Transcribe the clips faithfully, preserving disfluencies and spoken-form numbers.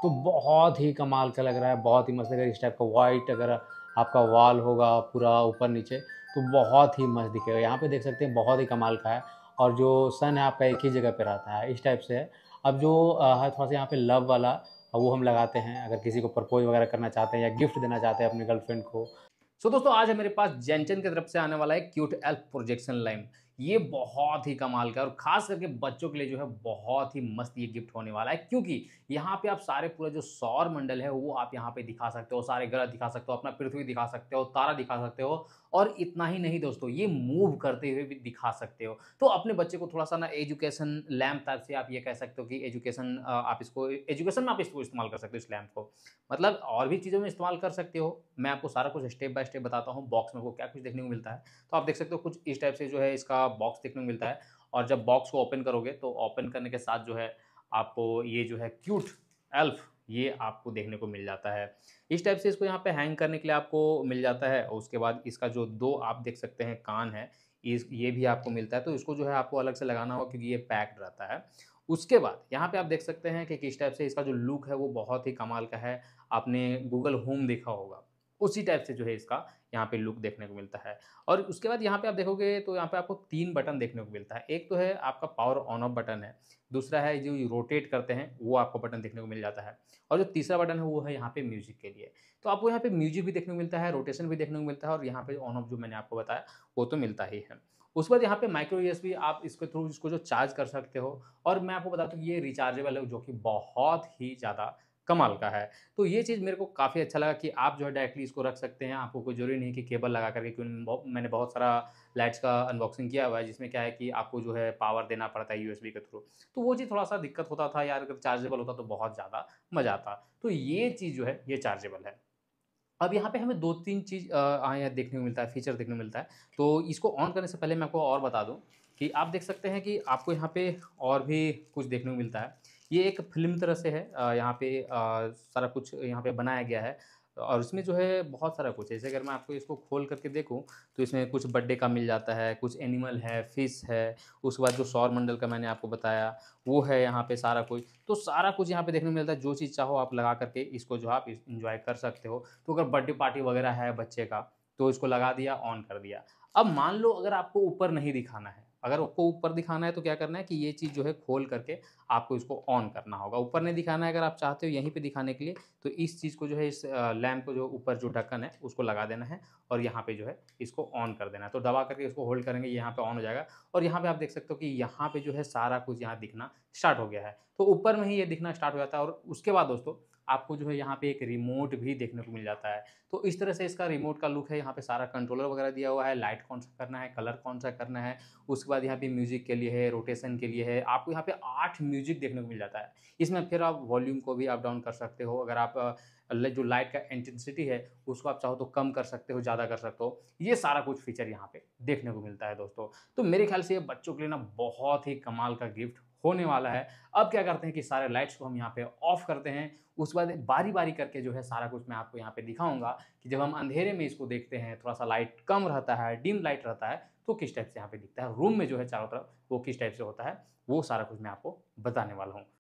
तो बहुत ही कमाल का लग रहा है, बहुत ही मस्त लग रहा है। इस टाइप का वाइट अगर आपका वॉल होगा पूरा ऊपर नीचे तो बहुत ही मस्त दिखेगा। यहाँ पे देख सकते हैं बहुत ही कमाल का है और जो सन है आपका एक ही जगह पे रहता है, इस टाइप से है। अब जो अ, है थोड़ा-सा यहाँ पे लव वाला वो हम लगाते हैं, अगर किसी को प्रपोज़ वगैरह करना चाहते हैं या गिफ्ट देना चाहते हैं अपनी गर्लफ्रेंड को। सो दोस्तों आज है मेरे पास जेनचन की तरफ से आने वाला है क्यूट एल्फ प्रोजेक्शन लैंप। ये बहुत ही कमाल का है और खास करके बच्चों के लिए जो है बहुत ही मस्त ये गिफ्ट होने वाला है, क्योंकि यहाँ पे आप सारे पूरा जो सौर मंडल है वो आप यहाँ पे दिखा सकते हो, सारे ग्रह दिखा सकते हो, अपना पृथ्वी दिखा सकते हो, तारा दिखा सकते हो और इतना ही नहीं दोस्तों, ये मूव करते हुए भी दिखा सकते हो। तो अपने बच्चे को थोड़ा सा ना एजुकेशन लैंप टाइप से आप ये कह सकते हो कि एजुकेशन आप इसको एजुकेशन में आप इसको इस्तेमाल कर सकते हो इस लैंप को। मतलब और भी चीज़ों में इस्तेमाल कर सकते हो। मैं आपको सारा कुछ स्टेप बाय स्टेप बताता हूँ, बॉक्स में आपको क्या कुछ देखने को मिलता है। तो आप देख सकते हो कुछ इस टाइप से जो है इसका बॉक्स देखने को मिलता है और जब बॉक्स को ओपन करोगे तो ओपन करने के साथ जो है आपको ये जो है क्यूट एल्फ ये आपको देखने को मिल जाता है। इस टाइप से इसको यहाँ पे हैंग करने के लिए आपको मिल जाता है और उसके बाद इसका जो दो आप देख सकते हैं कान है, इस ये भी आपको मिलता है, तो इसको जो है आपको अलग से लगाना होगा क्योंकि ये पैक्ड रहता है। उसके बाद यहाँ पे आप देख सकते हैं कि किस टाइप से इसका जो लुक है वो बहुत ही कमाल का है। आपने गूगल होम देखा होगा, उसी टाइप से जो है इसका यहाँ पे लुक देखने को मिलता है। और उसके बाद यहाँ पे आप देखोगे तो यहाँ पे आपको तीन बटन देखने को मिलता है। एक तो है आपका पावर ऑन ऑफ बटन है, दूसरा है जो रोटेट करते हैं वो आपको बटन देखने को मिल जाता है और जो तीसरा बटन है वो है यहाँ पे म्यूजिक के लिए। तो आपको यहाँ पे म्यूजिक भी देखने को मिलता है, रोटेशन भी देखने को मिलता है और यहाँ पे ऑन ऑफ जो मैंने आपको बताया वो तो मिलता ही है। उसके बाद यहाँ पे माइक्रो यूएसबी आप इसके थ्रू इसको जो चार्ज कर सकते हो और मैं आपको बता दूँ कि ये रिचार्जेबल है जो कि बहुत ही ज़्यादा कमाल का है। तो ये चीज़ मेरे को काफ़ी अच्छा लगा कि आप जो है डायरेक्टली इसको रख सकते हैं, आपको कोई ज़रूरी नहीं कि केबल लगा कर के क्यों बहु मैंने बहुत सारा लाइट्स का अनबॉक्सिंग किया हुआ है जिसमें क्या है कि आपको जो है पावर देना पड़ता है यूएसबी के थ्रू। तो वो चीज़ थोड़ा-सा दिक्कत होता था यार, अगर चार्जेबल होता तो बहुत ज़्यादा मज़ा आता। तो ये चीज़ जो है ये चार्जेबल है। अब यहाँ पे हमें दो तीन चीज़ अ, हाँ, यहाँ देखने को मिलता है, फीचर देखने को मिलता है। तो इसको ऑन करने से पहले मैं आपको और बता दूँ कि आप देख सकते हैं कि आपको यहाँ पे और भी कुछ देखने को मिलता है। ये एक फ़िल्म तरह से है, अ, यहाँ पे अ, सारा कुछ यहाँ पे बनाया गया है और इसमें जो है बहुत सारा कुछ है। जैसे अगर मैं आपको इसको खोल करके देखूँ, तो इसमें कुछ बर्थडे का मिल जाता है, कुछ एनिमल है, फिश है, उसके बाद जो सौरमंडल का मैंने आपको बताया, वो है यहाँ पे सारा कुछ। तो सारा कुछ यहाँ पे देखने को मिलता है, जो चीज़ चाहो आप लगा करके इसको जो है आप इस एन्जॉय कर सकते हो। तो अगर बर्थडे पार्टी वगैरह है बच्चे का, तो इसको लगा दिया, ऑन कर दिया। अब मान लो अगर आपको ऊपर नहीं दिखाना है, अगर आपको ऊपर दिखाना है तो क्या करना है कि ये चीज़ जो है खोल करके आपको इसको ऑन करना होगा। ऊपर नहीं दिखाना है अगर आप चाहते हो यहीं पे दिखाने के लिए, तो इस चीज़ को जो है इस अ, लैंप को जो ऊपर जो ढक्कन है उसको लगा देना है और यहाँ पे जो है इसको ऑन कर देना है। तो दबा करके इसको होल्ड करेंगे, यहाँ पे ऑन हो जाएगा और यहाँ पे आप देख सकते हो कि यहाँ पे जो है सारा कुछ यहाँ दिखना स्टार्ट हो गया है। तो ऊपर में ही ये दिखना स्टार्ट हो जाता है और उसके बाद दोस्तों आपको जो है यहाँ पे एक रिमोट भी देखने को मिल जाता है। तो इस तरह से इसका रिमोट का लुक है, यहाँ पे सारा कंट्रोलर वगैरह दिया हुआ है, लाइट कौन-सा करना है, कलर कौन-सा करना है, उसके बाद यहाँ पे म्यूज़िक के लिए है, रोटेशन के लिए है, आपको यहाँ पे आठ म्यूज़िक देखने को मिल जाता है। इसमें फिर आप वॉल्यूम को भी अप डाउन कर सकते हो, अगर आप अ, ल जो लाइट का इंटेंसिटी है, उसको आप चाहो तो कम कर सकते हो, ज़्यादा कर सकते हो। ये सारा कुछ फीचर यहाँ पे देखने को मिलता है दोस्तों। तो मेरे ख्याल से ये बच्चों के लिए ना बहुत ही कमाल का गिफ्ट होने वाला है। अब क्या करते हैं कि सारे लाइट्स को हम यहाँ पे ऑफ करते हैं, उसके बाद बारी-बारी करके जो है सारा कुछ मैं आपको यहाँ पे दिखाऊँगा कि जब हम अंधेरे में इसको देखते हैं, थोड़ा-सा लाइट कम रहता है, डिम लाइट रहता है, तो किस टाइप से यहाँ पे दिखता है। रूम में जो है चारों तरफ वो किस टाइप से होता है, वो सारा कुछ मैं आपको बताने वाला हूँ।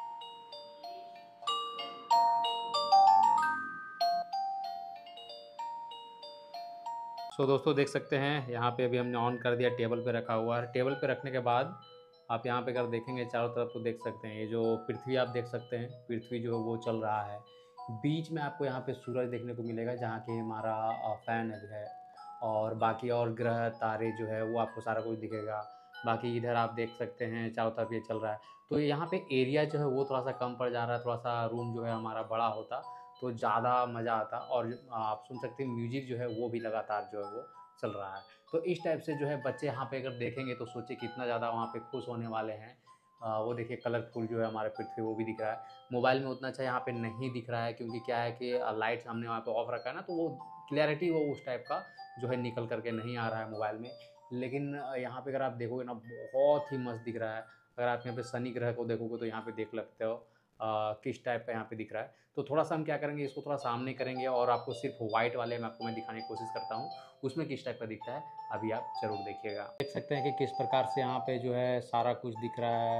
सो दोस्तों देख सकते हैं यहाँ पे अभी हमने ऑन कर दिया, टेबल पे रखा हुआ है। टेबल पे रखने के बाद आप यहाँ पे अगर देखेंगे चारों तरफ तो देख सकते हैं, ये जो पृथ्वी आप देख सकते हैं, पृथ्वी जो है वो चल रहा है। बीच में आपको यहाँ पे सूरज देखने को मिलेगा जहाँ कि हमारा अ, फैन है और बाकी और ग्रह तारे जो है वो आपको सारा कुछ दिखेगा। बाकी इधर आप देख सकते हैं चारों तरफ ये चल रहा है। तो यहाँ पे एरिया जो है वो थोड़ा-सा कम पड़ जा रहा है, थोड़ा-सा रूम जो है हमारा बड़ा होता तो ज़्यादा मज़ा आता और आप सुन सकते हैं म्यूज़िक जो है वो भी लगातार जो है वो चल रहा है। तो इस टाइप से जो है बच्चे यहाँ पे अगर देखेंगे तो सोचिए कितना ज़्यादा वहाँ पे खुश होने वाले हैं। अ, वो देखिए कलरफुल जो है हमारा पृथ्वी वो भी दिख रहा है। मोबाइल में उतना अच्छा यहाँ पे नहीं दिख रहा है क्योंकि क्या है कि अ, लाइट्स हमने वहाँ पे ऑफ रखा है ना, तो वो क्लैरिटी वो उस टाइप का जो है निकल कर के नहीं आ रहा है मोबाइल में। लेकिन अ, यहाँ पे अगर आप देखोगे ना बहुत ही मस्त दिख रहा है। अगर आप यहाँ पे शनि ग्रह को देखोगे तो यहाँ पे देख लगते हो अ, किस टाइप का यहाँ पे दिख रहा है। तो थोड़ा-सा हम क्या करेंगे, इसको थोड़ा सामने करेंगे और आपको सिर्फ व्हाइट वाले में आपको मैं दिखाने की कोशिश करता हूँ, उसमें किस टाइप का दिखता है, अभी आप ज़रूर देखिएगा। देख सकते हैं कि किस प्रकार से यहाँ पे जो है सारा कुछ दिख रहा है।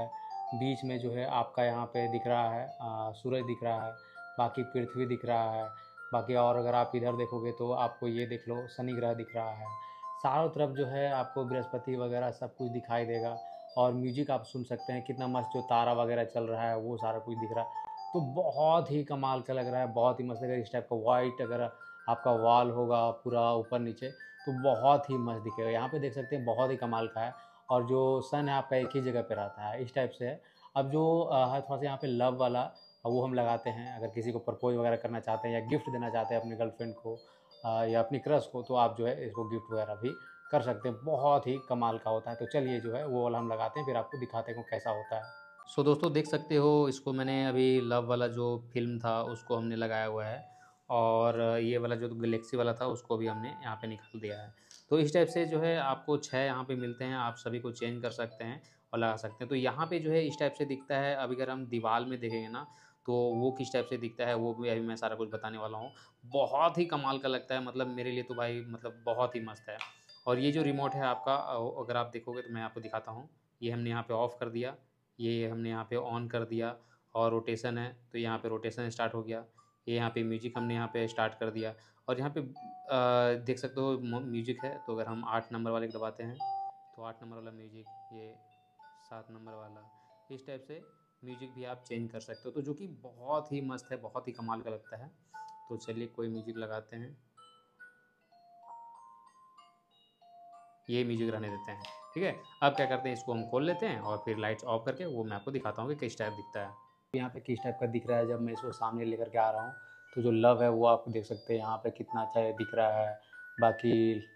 बीच में जो है आपका यहाँ पे दिख रहा है अ, सूरज दिख रहा है, बाकी पृथ्वी दिख रहा है, बाकी और अगर आप इधर देखोगे तो आपको ये देख लो शनि ग्रह दिख रहा है। चारों तरफ जो है आपको बृहस्पति वगैरह सब कुछ दिखाई देगा और म्यूजिक आप सुन सकते हैं, कितना मस्त जो तारा वगैरह चल रहा है वो सारा कुछ दिख रहा है। तो बहुत ही कमाल का लग रहा है, बहुत ही मस्त लग रहा है। इस टाइप का वाइट अगर आपका वॉल होगा पूरा ऊपर नीचे तो बहुत ही मस्त दिखेगा। यहाँ पे देख सकते हैं बहुत ही कमाल का है और जो सन है आपका एक ही जगह पे रहता है, इस टाइप से है। अब जो अ, है थोड़ा-सा यहाँ पे लव वाला वो हम लगाते हैं, अगर किसी को प्रपोज़ वगैरह करना चाहते हैं या गिफ्ट देना चाहते हैं अपनी गर्लफ्रेंड को अ, या अपनी क्रश को, तो आप जो है इसको गिफ्ट वगैरह भी कर सकते हैं। बहुत ही कमाल का होता है। तो चलिए जो है वो वाला हम लगाते हैं, फिर आपको दिखाते हैं वो कैसा होता है। सो दोस्तों देख सकते हो इसको मैंने अभी लव वाला जो फ़िल्म था उसको हमने लगाया हुआ है और ये वाला जो गैलेक्सी वाला था उसको भी हमने यहाँ पे निकाल दिया है। तो इस टाइप से जो है आपको छह यहाँ पे मिलते हैं, आप सभी को चेंज कर सकते हैं और लगा सकते हैं। तो यहाँ पे जो है इस टाइप से दिखता है, अब अगर हम दीवार में देखेंगे ना तो वो किस टाइप से दिखता है वो भी अभी मैं सारा कुछ बताने वाला हूँ। बहुत ही कमाल का लगता है, मतलब मेरे लिए तो भाई मतलब बहुत ही मस्त है। और ये जो रिमोट है आपका अ, अगर आप देखोगे तो मैं आपको दिखाता हूँ। ये हमने यहाँ पे ऑफ़ कर दिया, ये हमने यहाँ पे ऑन कर दिया और रोटेशन है तो यहाँ पे रोटेशन स्टार्ट हो गया। ये यहाँ पे म्यूजिक हमने यहाँ पे स्टार्ट कर दिया और यहाँ पे अ, देख सकते हो म म्यूजिक है, तो अगर हम आठ नंबर वाले को दबाते हैं तो आठ नंबर वाला म्यूजिक, ये सात नंबर वाला, इस टाइप से म्यूजिक भी आप चेंज कर सकते हो, तो जो कि बहुत ही मस्त है, बहुत ही कमाल का लगता है। तो चलिए कोई म्यूजिक लगाते हैं। ये म्यूजिक रहने देते हैं, ठीक है। अब क्या करते हैं, इसको हम खोल लेते हैं और फिर लाइट्स ऑफ करके वो मैं आपको दिखाता हूँ कि किस टाइप दिखता है। यहाँ पे किस टाइप का दिख रहा है जब मैं इसको सामने लेकर के आ रहा हूँ, तो जो लव है वो आप देख सकते हैं यहाँ पे कितना अच्छा है दिख रहा है। बाकी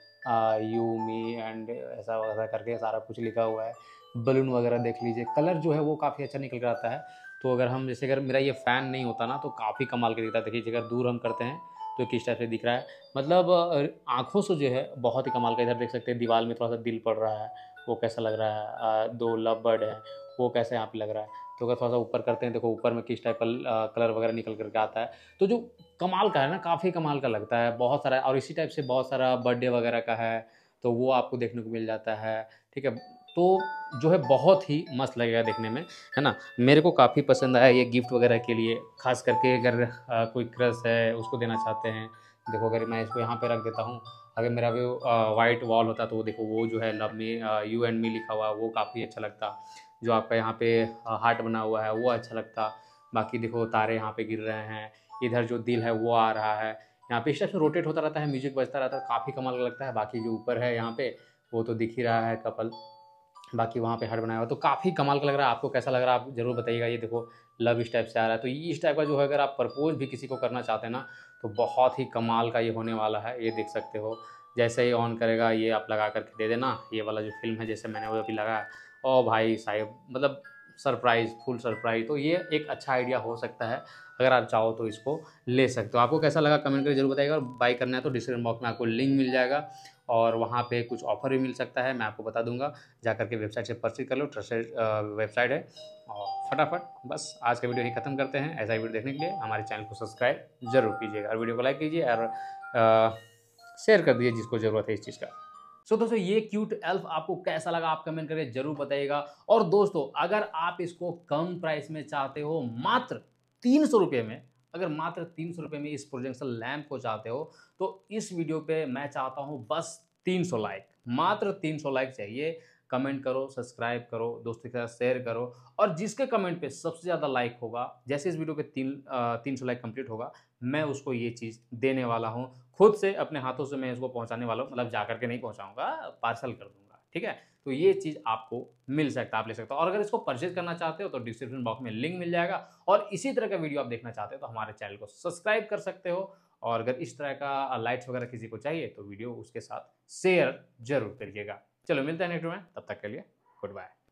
यू मी एंड ऐसा वैसा करके सारा कुछ लिखा हुआ है। बलून वगैरह देख लीजिए, कलर जो है वो काफ़ी अच्छा निकल कर आता है। तो अगर हम जैसे अगर मेरा ये फ़ैन नहीं होता ना तो काफ़ी कमाल का दिखता है। देखिए अगर दूर हम करते हैं तो किस टाइप से दिख रहा है, मतलब अ, आँखों से जो है बहुत ही कमाल का। इधर देख सकते हैं दीवार में थोड़ा सा दिल पड़ रहा है, वो कैसा लग रहा है। अ, दो लव बर्ड है वो कैसे यहाँ पे लग रहा है। तो अगर थोड़ा-सा ऊपर करते हैं, देखो ऊपर में किस टाइप का अ, कलर वगैरह निकल कर के आता है। तो जो कमाल का है ना, काफ़ी कमाल का लगता है, बहुत सारा। और इसी टाइप से बहुत सारा बर्थडे वगैरह का है, तो वो आपको देखने को मिल जाता है, ठीक है। तो जो है बहुत ही मस्त लगेगा देखने में, है ना? मेरे को काफ़ी पसंद आया ये गिफ्ट वगैरह के लिए, ख़ास करके अगर अ, कोई क्रश है, उसको देना चाहते हैं। देखो अगर मैं इसको यहाँ पे रख देता हूँ, अगर मेरा वो अ, व्हाइट वॉल होता तो वो देखो वो जो है love me uh, you and me लिखा हुआ है, वो काफ़ी अच्छा लगता। जो आपका यहाँ पे अ, हार्ट बना हुआ है वो अच्छा लगता। बाकी देखो तारे यहाँ पे गिर रहे हैं, इधर जो दिल है वो आ रहा है। यहाँ पे इस टाइप से रोटेट होता रहता है, म्यूज़िक बजता रहता है, काफ़ी कमाल का लगता है। बाकी जो ऊपर है यहाँ पे वो तो दिख ही रहा है कपल, बाकी वहाँ पे हार्ट बनाया हुआ है, तो काफ़ी कमाल का लग रहा है। आपको कैसा लग रहा है आप ज़रूर बताइएगा। ये देखो लव इस टाइप से आ रहा है, तो ये इस टाइप का जो है अगर आप प्रपोज़ भी किसी को करना चाहते हैं ना, तो बहुत ही कमाल का ये होने वाला है। ये देख सकते हो, जैसे ही ऑन करेगा ये आप लगा कर के दे देना, ये वाला जो फ़िल्म है जैसे मैंने वो अभी लगाया, और भाई साहब मतलब सरप्राइज़, फुल सरप्राइज़। तो ये एक अच्छा आइडिया हो सकता है, अगर आप चाहो तो इसको ले सकते हो। आपको कैसा लगा कमेंट करके ज़रूर बताइएगा, और बाय करना है तो डिस्क्रिप्शन बॉक्स में आपको लिंक मिल जाएगा और वहाँ पे कुछ ऑफ़र भी मिल सकता है, मैं आपको बता दूँगा। जा करके वेबसाइट से परचेज़ कर लो, ट्रस्टेड अ, वेबसाइट है। और फटाफट बस आज का वीडियो यहीं ख़त्म करते हैं। ऐसा ही वीडियो देखने के लिए हमारे चैनल को सब्सक्राइब ज़रूर कीजिएगा और वीडियो को लाइक कीजिए और अ, शेयर कर दीजिए जिसको ज़रूरत है इस चीज़ का। सो दोस्तों ये क्यूट एल्फ आपको कैसा लगा आप कमेंट करके ज़रूर बताइएगा। और दोस्तों अगर आप इसको कम प्राइस में चाहते हो, मात्र तीन सौ रुपये में, अगर मात्र तीन सौ रुपये में इस प्रोजेक्शन लैंप को चाहते हो, तो इस वीडियो पे मैं चाहता हूँ बस तीन सौ लाइक, मात्र तीन सौ लाइक चाहिए। कमेंट करो, सब्सक्राइब करो, दोस्तों के साथ शेयर करो, और जिसके कमेंट पे सबसे ज़्यादा लाइक होगा, जैसे इस वीडियो पे तीन अ, तीन सौ लाइक कंप्लीट होगा, मैं उसको ये चीज़ देने वाला हूँ। खुद से अपने हाथों से मैं इसको पहुँचाने वाला हूँ, मतलब जा कर के नहीं पहुँचाऊँगा, पार्सल कर दूँगा, ठीक है? तो ये चीज़ आपको मिल सकता है, आप ले सकते हो। और अगर इसको परचेज़ करना चाहते हो तो डिस्क्रिप्शन बॉक्स में लिंक मिल जाएगा, और इसी तरह का वीडियो आप देखना चाहते हो तो हमारे चैनल को सब्सक्राइब कर सकते हो। और अगर इस तरह का लाइट्स वगैरह किसी को चाहिए तो वीडियो उसके साथ शेयर ज़रूर करिएगा। चलो मिलते हैं नेक्स्ट में, तब तक के लिए गुड बाय।